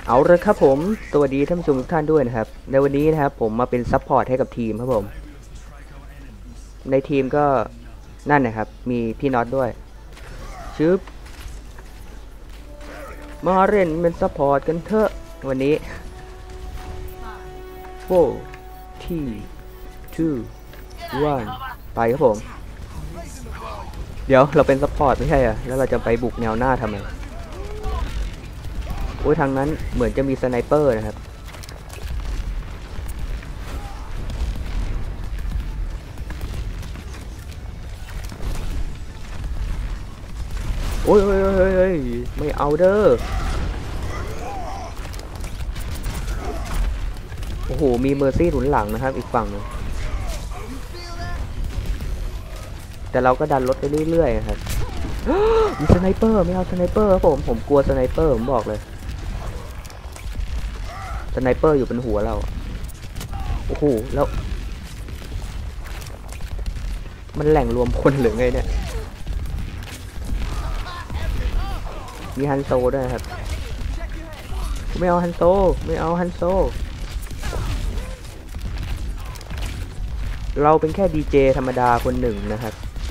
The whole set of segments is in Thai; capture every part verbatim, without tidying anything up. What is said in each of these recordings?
เอาเลยครับผมสวัสดีท่านผู้ชมทุกท่านด้วยนะครับในวันนี้นะครับผมมาเป็นซัพพอร์ตให้กับทีมครับผมในทีมก็นั่นนะครับมีพี่น็อตด้วยชึบมาเล่นเป็นซัพพอร์ตกันเถอะวันนี้โฟร์ทีทูวันไปครับผมเดี๋ยวเราเป็นซัพพอร์ตไม่ใช่เหรอแล้วเราจะไปบุกแนวหน้าทำไมโอ้ยทางนั้นเหมือนจะมีสไนเปอร์นะครับโอ้ยโอ้ยโอ้ยโอ้ยไม่เอาเด้อโอ้โหมีเมอร์ซี่หนุนหลังนะครับอีกฝั่งนึงแต่เราก็ดันรถไปเรื่อยๆนะครับมีสไนเปอร์ไม่เอาสไนเปอร์ครับผมผมกลัวสไนเปอร์ผมบอกเลยสไนเปอร์อยู่บนหัวเราโอ้โหแล้วมันแหล่งรวมคนหรือไงเนี่ยมีฮันโซด้วยครับไม่เอาฮันโซไม่เอาฮันโซเราเป็นแค่ดีเจธรรมดาคนหนึ่งนะครับ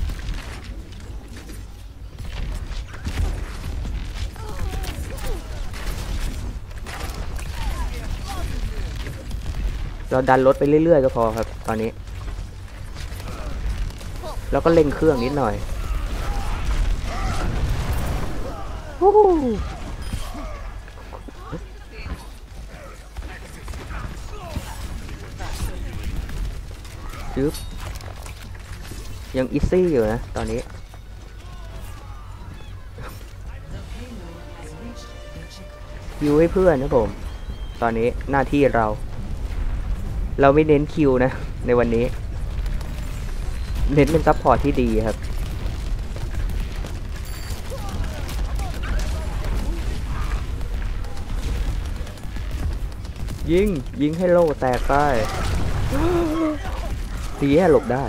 เราดันรถไปเรื่อยๆก็พอครับตอนนี้แล้วก็เร่งเครื่องนิดหน่อยจึ๊บยังอีซี่อยู่นะตอนนี้คิวให้เพื่อนนะผมตอนนี้หน้าที่เราเราไม่เน้นคิวนะในวันนี้เน้นเป็นซัพพอร์ตที่ดีครับยิงยิงให้โล่แตกได้ตีให้หลบได้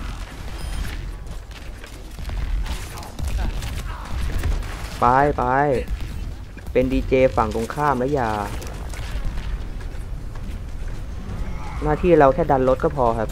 ไปไปเป็นดีเจฝั่งตรงข้ามแล้วอย่าหน้าที่เราแค่ดันรถก็พอครับ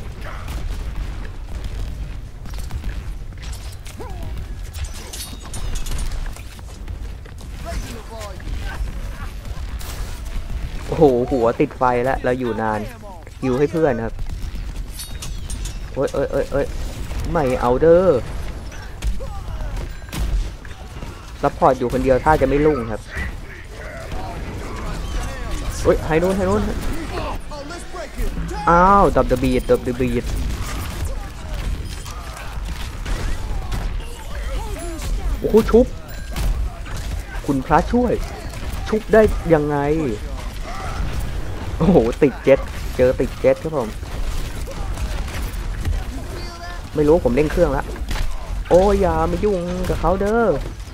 โอ้โหหัวติดไฟแล้วเราอยู่นานฮิวให้เพื่อนครับโอ้ยเอ้ยเอ้ยเอ้ยไม่เอาเด้อซัพพอร์ตอยู่คนเดียวถ้าจะไม่ลุ่งครับโอ้ยให้นู้นให้นู้นอ้าวดับเดบีดดับเดบีดโอ้โหชุบคุณพระช่วยชุบได้ยังไงโอ้โหติดเจ็ตเจอติดเจ็ตครับผมไม่รู้ผมเล่นเครื่องแล้วโอ้ยอย่ามายุ่งกับเขาเด้อ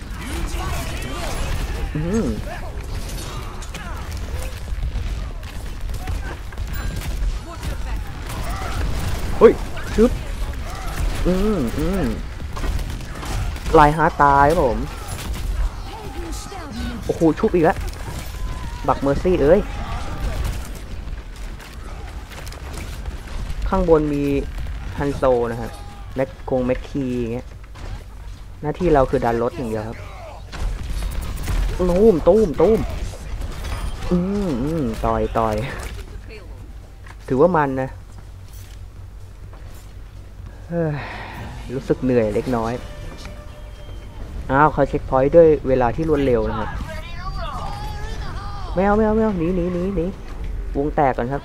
อืมเฮ้ยชึบอืมอืมลายฮาร์ตตายครับผมโอ้โหชุบอีกแล้วบักเมอร์ซี่เอ้ยข้างบนมีฮันโซนะครับแม็กคงแม็กคีอย่างเงี้ยหน้าที่เราคือดันรถอย่างเดียวครับตูมตูมตูมอืมอืมต่อยต่อยถือว่ามันนะรู้สึกเหนื่อยเล็กน้อยอ้าวเขาเช็คพอยต์ด้วยเวลาที่รวดเร็วนะครับไม่เอาไม่เอาไม่เอาหนีหนีหนีหนีวงแตกก่อนครับ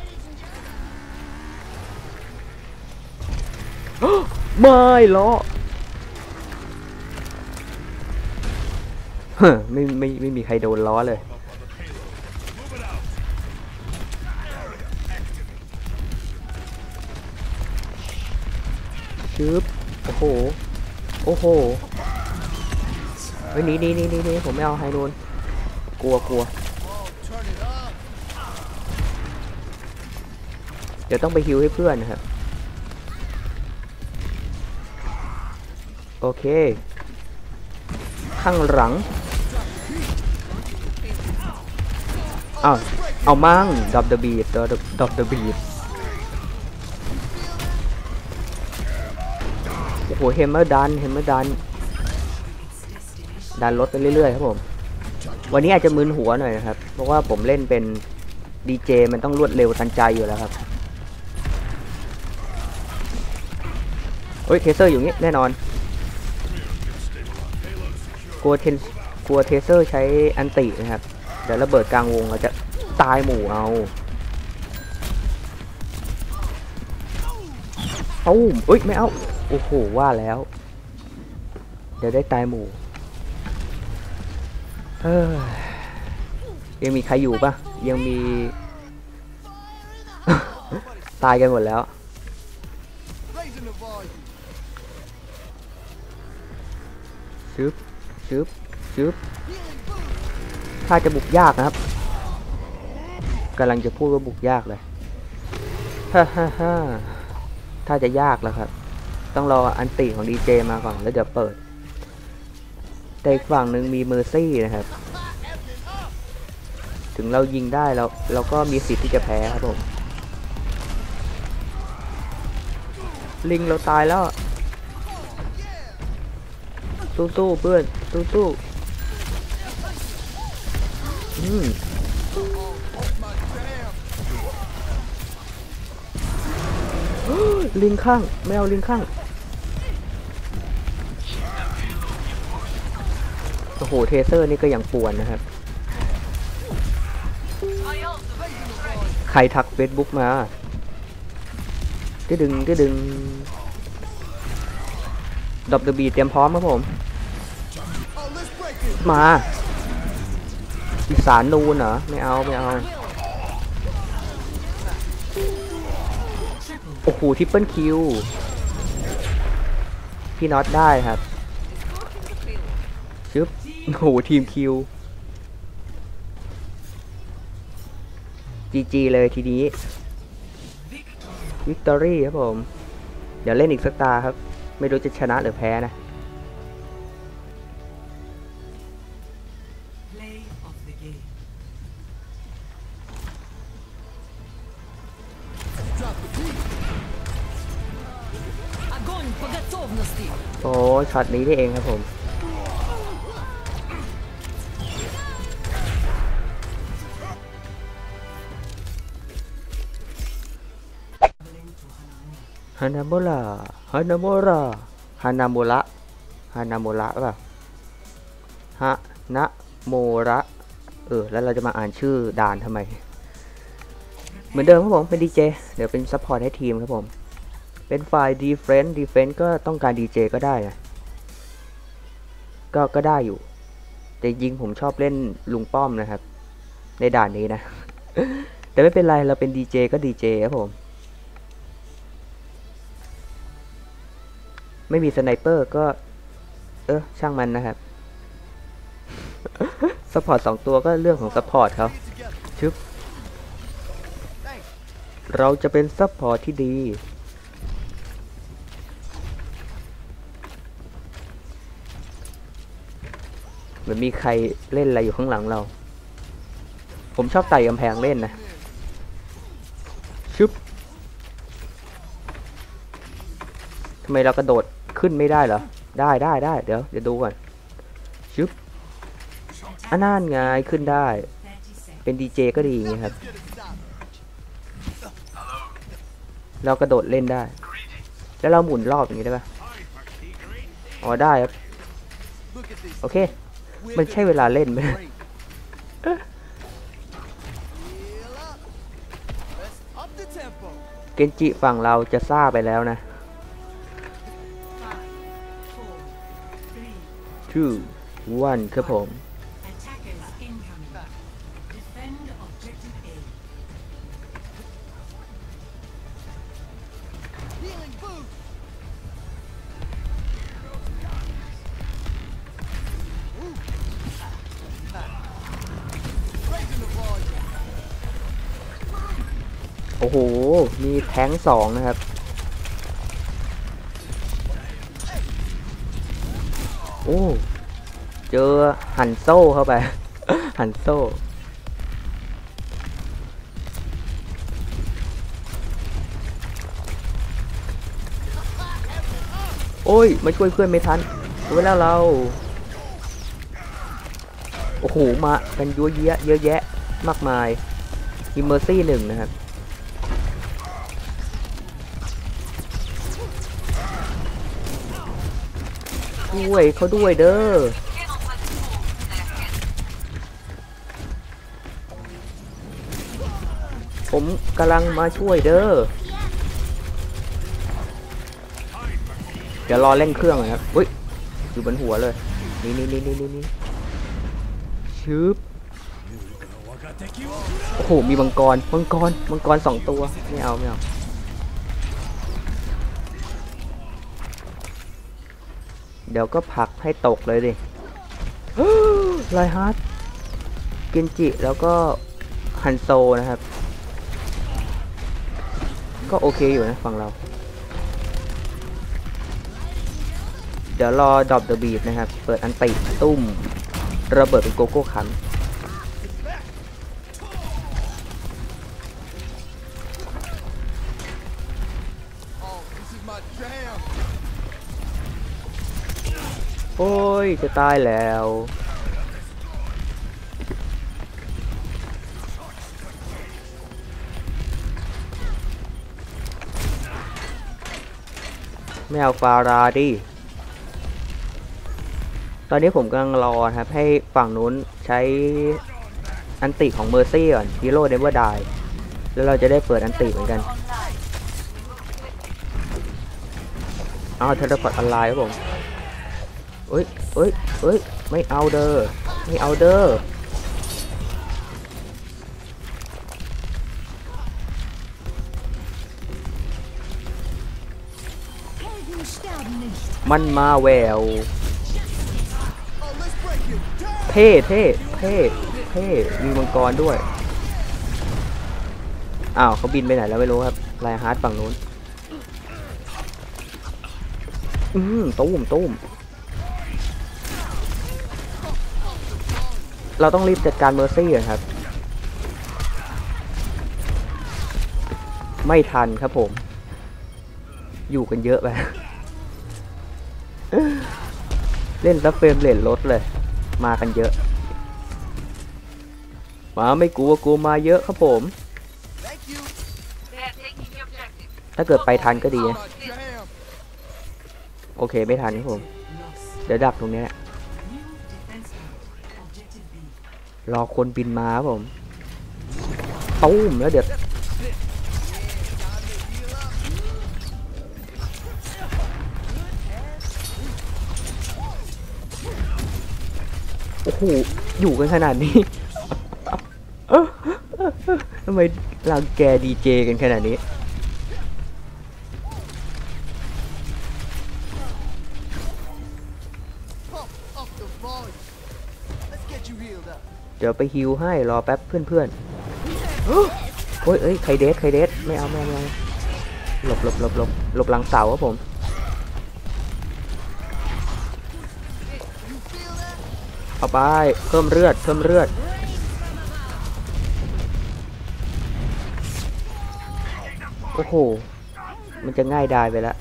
ไม่ล้อไม่ไม่ไม่มีใครโดนล้อเลยชึบโอ้โหโอ้โหเฮ้ยหนีหนีหนีหนีหนีผมไม่เอาไฮโดนกลัวกลัวเดี๋ยวต้องไปฮิวให้เพื่อนนะครับโอเคข้างหลังอ้าวเอามั่งดอบเดอะบีดดอบเดอะบีดโอ้โหเฮมเมอร์ดันเฮมเมอร์ดันดันรถไปเรื่อยๆครับผมวันนี้อาจจะมึนหัวหน่อยนะครับเพราะว่าผมเล่นเป็นดีเจมันต้องรวดเร็วทันใจอยู่แล้วครับเฮ้ยเทเซอร์อยู่นี่แน่นอนกลัวเทนกลัวเทเซอร์ใช้อันตินะครับเดี๋ยวระเบิดกลางวงเราจะตายหมู่เอาเอาเอ้ยไม่เอาโอ้โหว่าแล้วเดี๋ยวได้ตายหมู่เฮ้ยยังมีใครอยู่ปะยังมี ตายกันหมดแล้วชึบชึบชึบถ้าจะบุกยากนะครับกำลังจะพูดว่าบุกยากเลยฮ่าฮ่าฮ่าถ้าจะยากแล้วครับต้องรออันติของดีเจมาก่อนแล้วเดี๋ยวเปิดแต่อีกฝั่งหนึ่งมีเมอร์ซี่นะครับถึงเรายิงได้เราเราก็มีสิทธิ์ที่จะแพ้ครับผมลิงเราตายแล้วสู้ๆเพื่อนสู้ๆอืมลิงข้างไม่เอาลิงข้างโอ้โหเทเซอร์นี่ก็ยังป่วนนะครับใครทักเฟซบุ๊กมาก็ดึงก็ดึงดอบเดอะบีเตรียมพร้อมครับผมมาอีสานนูนเหรอไม่เอาไม่เอาโอ้โหทริปเปิลคิวพี่น็อตได้ครับชึบโอ้โหทีมคิวจีจีเลยทีนี้วิกตอรี่ครับผมเดี๋ยวเล่นอีกสักตาครับไม่รู้จะชนะหรือแพ้นะโอ้ช็อตนี้ได้เองครับผมฮานาโมระฮานาโมระฮานาโมระฮานาโมระป่ะฮะนะโมระเออแล้วเราจะมาอ่านชื่อด่านทำไมเหมือนเดิมครับผมเป็นดีเจเดี๋ยวเป็นซัพพอร์ตให้ทีมครับผมเป็นฝ่ายดีเฟนส์ดีเฟนส์ก็ต้องการดีเจก็ได้นะก็ก็ได้อยู่แต่ยิงผมชอบเล่นลุงป้อมนะครับในด่านนี้นะ แต่ไม่เป็นไรเราเป็นดีเจก็ดีเจครับผมไม่มีสไนเปอร์ก็เออช่างมันนะครับซัพพอร์ตสองตัวก็เรื่องของซัพพอร์ตเขาชึบเราจะเป็นซัพพอร์ตที่ดีเหมือนมีใครเล่นอะไรอยู่ข้างหลังเราผมชอบไต่กำแพงเล่นนะชึบทำไมเรากระโดดขึ้นไม่ได้เหรอได้ได้ได้เดี๋ยวเดี๋ยวดูก่อนชึบอันนั้นไงขึ้นได้เป็นดีเจก็ดีอย่างนี้ครับเรากระโดดเล่นได้แล้วเราหมุนรอบอย่างนี้ได้ปะอ๋อได้ครับโอเคมันใช่เวลาเล่นไหมเกนจิฝั่งเราจะซ่าไปแล้วนะtwo one ครับผมโอ้โหมีแท้งสองนะครับโอ้เจอหันโซ่เข้าไป หันโซ่โอ้ยมาช่วยเพื่อนไม่ทันเวลาเราโอ้โหมากันยั่วเยะเยอะแยะมากมายอิมเมอร์ซี่หนึ่งนะครับช่วยเขาด้วยเด้อผมกำลังมาช่วยเด้อเดี๋ยวรอเล่นเครื่องนะครับอุ้ยอยู่บนหัวเลยนี่นี่นี่นี่นี่นี่ชืบโอ้โหมีมังกรมังกรมังกรสองตัวไม่เอาไม่เอาเดี๋ยวก็ผลักให้ตกเลยดิไลฮาร์ดเกนจิแล้วก็ฮันโซนะครับก็โอเคอยู่นะฝั่งเราเดี๋ยวรอดรอปเดอะบีทนะครับเปิดอันติตุ้มระเบิดเป็นโกโก้คันโอ้ยจะตายแล้วไม่เอาฟาราดิตอนนี้ผมกำลังรอครับให้ฝั่งนู้นใช้อันติของเมอร์ซี่ก่อนฮีโร่เนเวอร์ไดแล้วเราจะได้เปิดอันติเหมือนกันอ้าวเทเลพอร์ตออนไลน์ครับผมเอ้ยเอ้ยเอ้ยไม่เอาเด้อไม่เอาเด้อมันมาแววเท่เท่เท่เท่มีมังกรด้วยอ้าวเขาบินไปไหนแล้วไม่รู้ครับไลฮาร์ดฝั่งนู้นอืมตุ้มตุ้มเราต้องรีบจัดการเมอร์ซี่ครับไม่ทันครับผมอยู่กันเยอะไปเล่นซับเฟรมเรทลดเลยมากันเยอะมาไม่กลัวกลัวมาเยอะครับผมถ้าเกิดไปทันก็ดีนะโอเคไม่ทันครับผมเดี๋ยวดักตรงนี้รอคนบินมาครับผมตุ้มแล้วเดี๋ยวโอ้โหอยู่กันขนาดนี้ทำไมรังแกดีเจกันขนาดนี้เดี๋ยวไปฮิวให้รอแป๊บเพื่อนๆโอ้ยเอ้ยใครเดสใครเดสไม่เอาไม่เอาหลบหลบหลบหลบหลบหลังเสาครับผมเอาไปเพิ่มเลือดเพิ่มเลือดโอ้โหมันจะง่ายดายไปแล้ว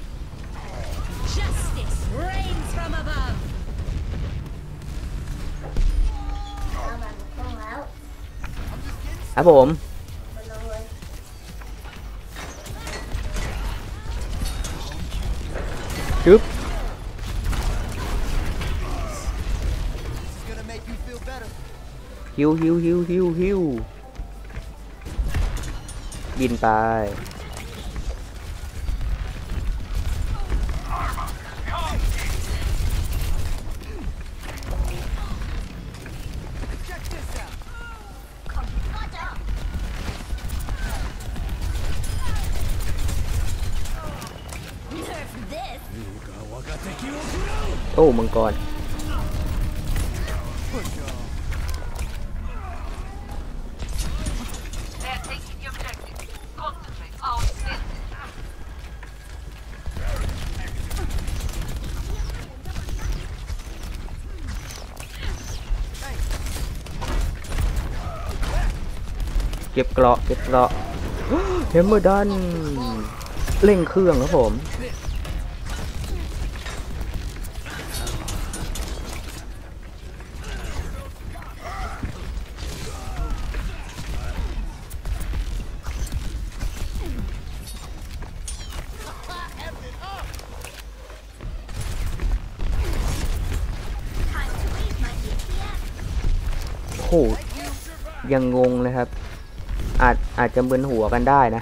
ครับผมชึบฮิวฮิวฮิวฮิวฮิวบินไปโอ้มังกรเก็บเกราะเก็บเกราะเฮมเมอร์ดันเร่งเครื่องครับผมโหยังงงเลยครับอาจอาจจะมึนหัวกันได้นะ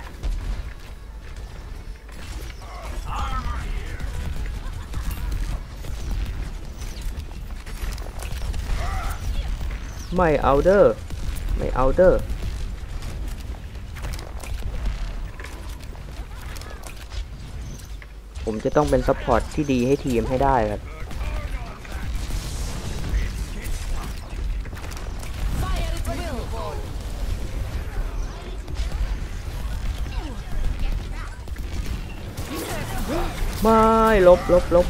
ไม่เอาเด้อไม่เอาเด้อผมจะต้องเป็นซัพพอร์ตที่ดีให้ทีมให้ได้ครับไม่ลบลบลบ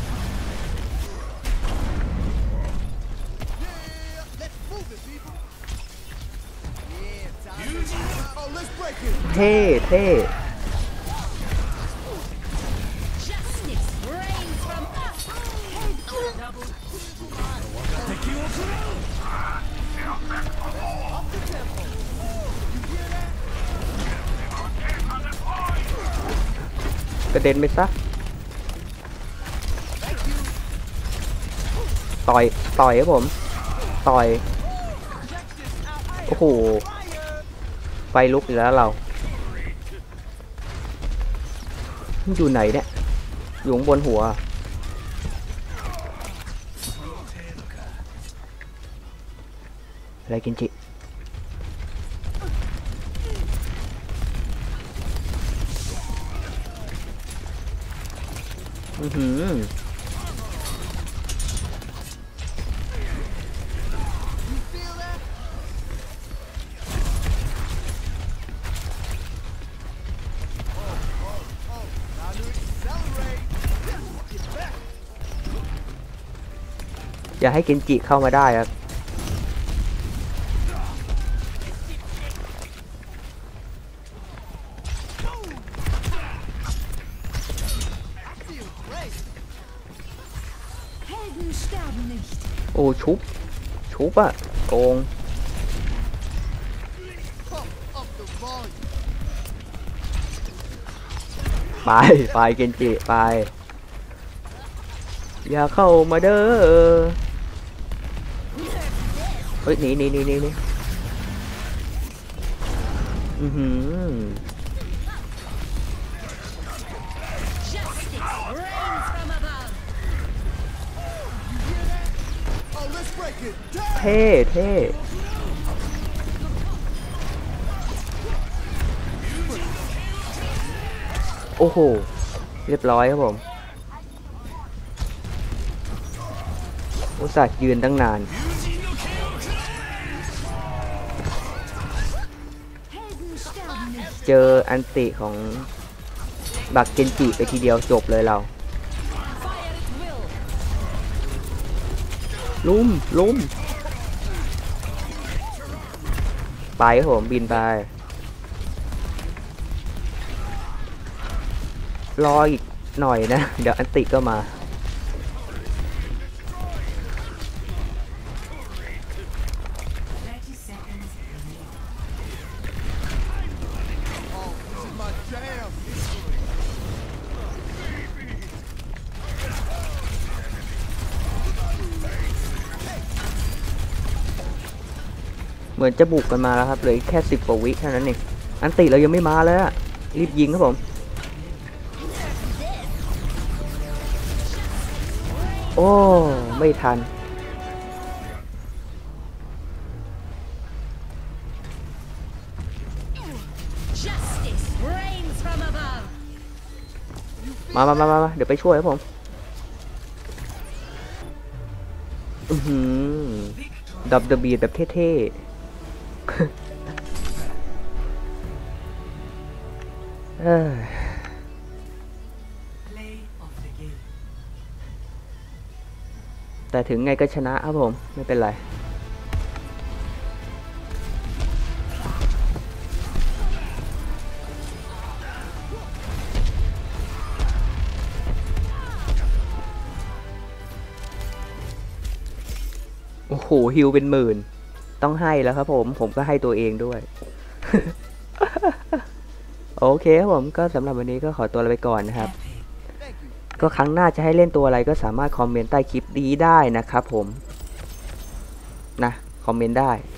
เท่เท่กระเด็นไปซะต่อยต่อยครับผมต่อยโอ้โหไฟลุกอีกแล้วเราอยู่ไหนเนี่ยอยู่บนหัวอะไรกินจิอือหืออย่าให้เกนจิเข้ามาได้ครับโอ้ชุบชุบอะโกงไปไปเกนจิไปอย่าเข้ามาเด้อเฮ้ยหนีหนีหนีหนีหนีอือหือเท่เท่โอ้โหเรียบร้อยครับผมอุตส่าห์ยืนตั้งนานเจออันติของบักเกนจิไปทีเดียวจบเลยเราลุ่มลุ่มไปครับผมบินไปรออีกหน่อยนะเดี๋ยวอันติก็มาเหมือนจะบุกกันมาแล้วครับเหลือแค่สิบกว่าวิเท่านั้นเองอันติเรายังไม่มาเลยอะรีบยิงครับผมโอ้ไม่ทันมามามามาเดี๋ยวไปช่วยครับผมอือหือดับเดบีแบบเท่ๆเออแต่ถึงไงก็ชนะครับผมไม่เป็นไรโอ้โหฮิวเป็นหมื่นต้องให้แล้วครับผมผมก็ให้ตัวเองด้วย โอเคครับผมก็สำหรับวันนี้ก็ขอตัวลาไปก่อนนะครับก็ครั้งหน้าจะให้เล่นตัวอะไรก็สามารถคอมเมนต์ใต้คลิปนี้ได้นะครับผมนะคอมเมนต์ได้